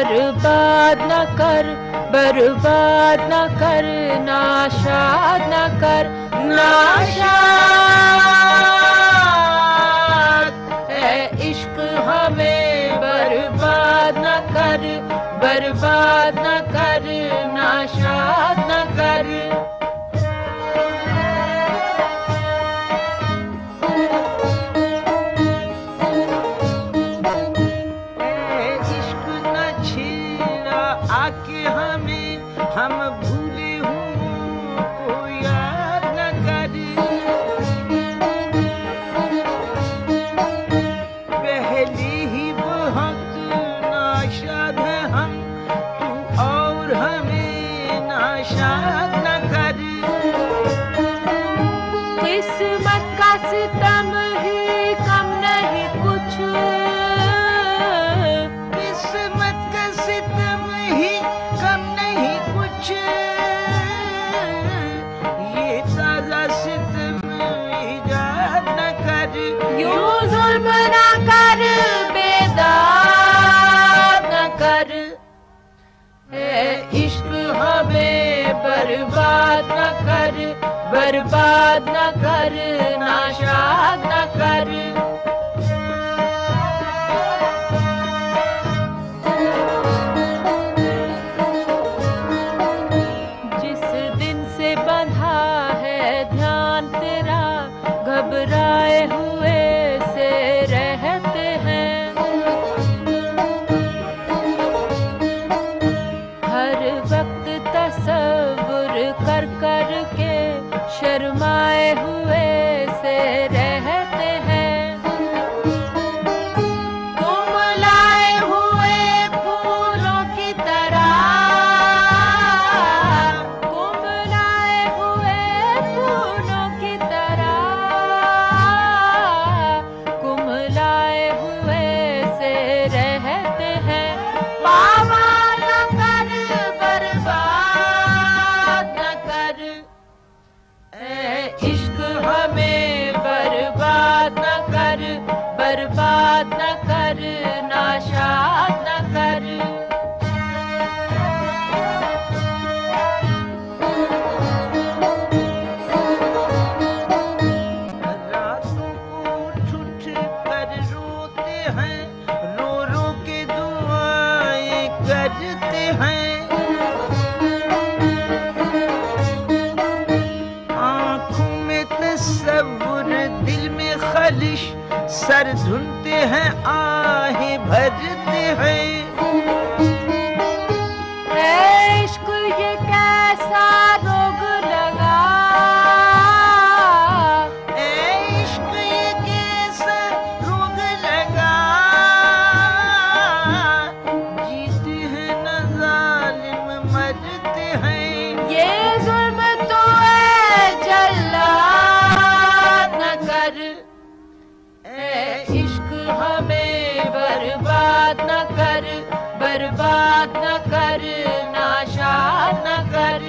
बर्बाद न कर, बर्बाद न कर, नाशाद न कर, नाशाद। ऐ इश्क हमें बर्बाद न कर, बर्बाद न कर, नाशाद न कर। हम भूले हूँ को याद न कर, पहले ही बहुत नाशाद है हम, तू और हमें नाशाद न कर। किस्मत का सितम ही कम नहीं कुछ, किस्मत का सितम ही कम नहीं कुछ, ये ताजा सितम इजाद न कर। यूं जुल्म न कर, बेदाद न कर। ऐ इश्क हमें बर्बाद न कर, बर्बाद न कर, नाशाद न कर। घबराए हुए से रहते हैं, हर वक्त तसव्वुर कर कर के शर्माए हुए से रहते हैं। तुम लाए हुए फूलों की तरह, तुम लाए हुए फूलों की तरह, लाए हुए से रहते हैं। पामाल न कर, बर्बाद न कर। ऐ इश्क हमें बर्बाद न कर, बर्बाद न कर, नाशाद न कर। सर धुनते हैं, आहें भरते हैं। इश्क ये कैसा रोग लगा, इश्क ये कैसा रोग लगा, जीते हैं न जालिम मरते हैं। ये जुल्म तो है जल्लाद न कर। इश्क हमें बर्बाद न कर, बर्बाद न कर, नाशाद न कर।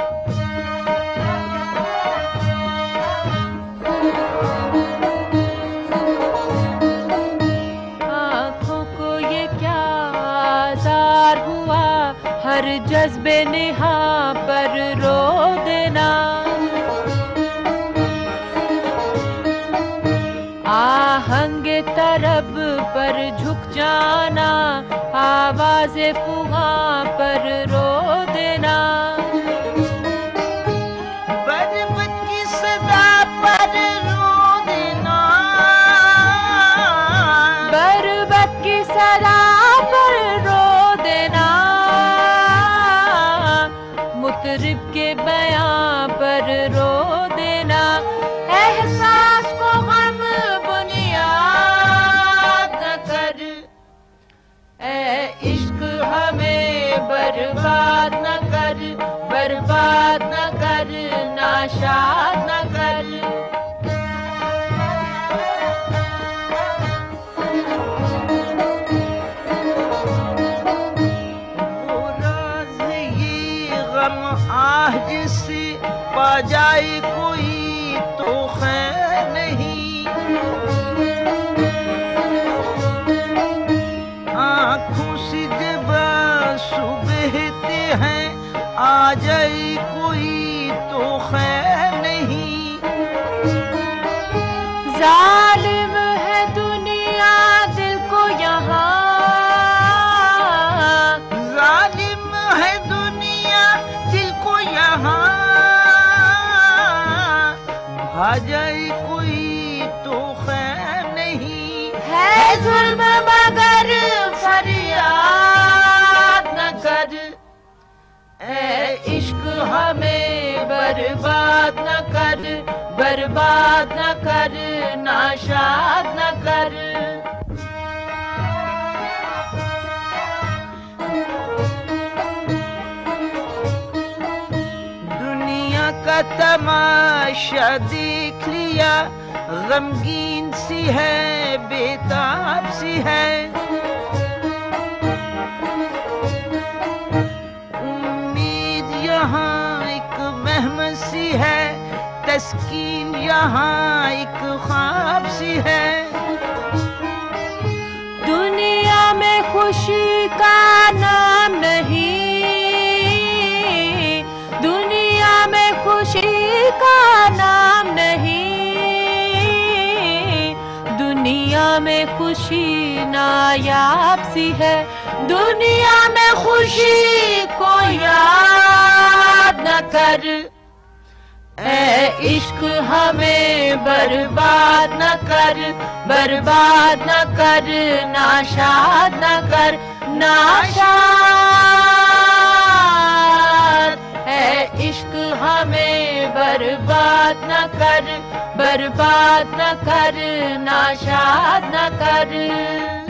आँखों को ये क्या आज़ार हुआ, हर जज्बे नेहा पर रो देना। आहंगे तरब पर झुक जाना, आवाज़े फुगा पर रो देना। बरबद की सदा पर रो देना, बरबद की सदा पर रो देना। मुतरिब के बयां पर रो देना। एहसास को गम बुनियाद न कर। ऐ इश्क हमें बर्बाद न कर, बर्बाद न कर, नाशाद न कर। वो राज ये गम आह जिसे पा जाए कोई तो खैर नहीं। आँखों से जब जाए कोई तो खैर नहीं। जालिम है दुनिया दिल को यहाँ, जालिम है दुनिया दिल को यहाँ, आ जाए कोई तो खैर नहीं। है जुल्म मगर फरियाद न कर, ए इश्क हमें बर्बाद न कर, बर्बाद न कर, नाशाद न कर। दुनिया का तमाशा देख लिया, गमगीन सी है बेताब सी है। उम्मीद यहाँ एक वहम सी है, तस्कीन यहाँ एक ख्वाब सी है। दुनिया में खुशी का नाम नहीं, दुनिया में खुशी का नाम नहीं, दुनिया में खुशी नायाब सी है। दुनिया में खुशी को याद न कर, ए इश्क हमें बर्बाद न कर, बर्बाद न कर, नाशाद न कर, नाशाद। ए इश्क हमें बर्बाद न कर, बर्बाद न कर, नाशाद न कर।